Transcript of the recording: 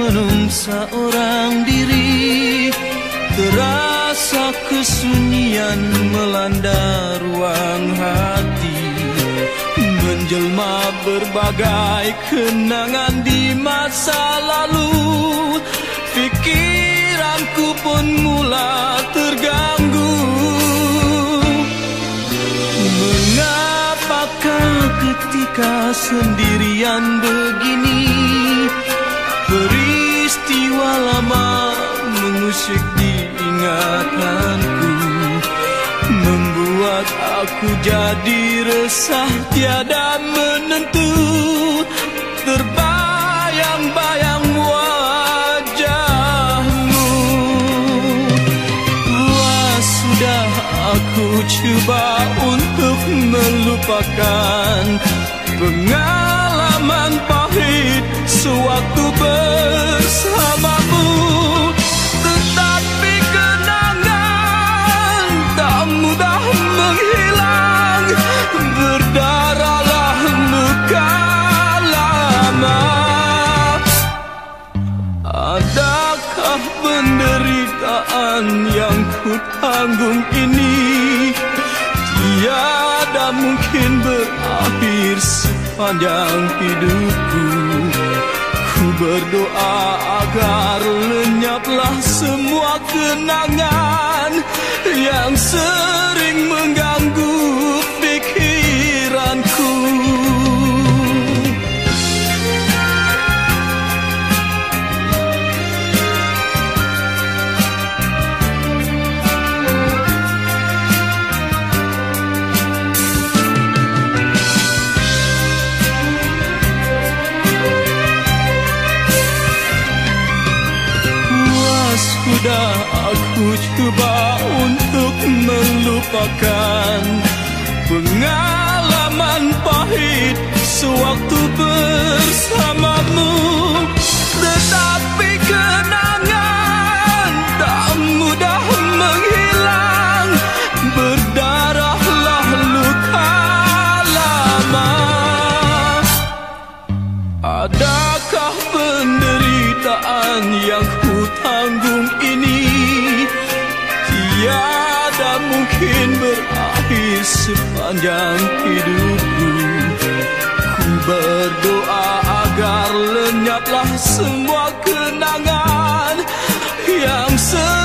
merenung seorang diri, terasa kesunyian melanda ruang hati, menjelma berbagai kenangan di masa lalu. Pikiranku pun mula terganggu. Mengapakah ketika sendirian begini, peristiwa lama mengusik di ingatanku, membuat aku jadi resah tiada menentu. Terbayang-bayang wajahmu. Wah, sudah aku coba untuk melupakan pengalaman pahit sewaktu bersamamu, tetapi kenangan tak mudah menghilang. Berdarahlah luka lama. Adakah penderitaan yang ku tanggung ini tiada mungkin berakhir sepanjang hidupku? Ku berdoa agar lenyaplah semua kenangan yang sering mengganggu pikiranku. Sudah aku coba untuk melupakan pengalaman pahit sewaktu bersamamu, tetapi kenangan tak mudah menghilang. Berdarahlah luka lama. Adakah penderitaan yang ku tanggung ini tiada mungkin berakhir sepanjang hidupku? Ku berdoa agar lenyaplah semua kenangan yang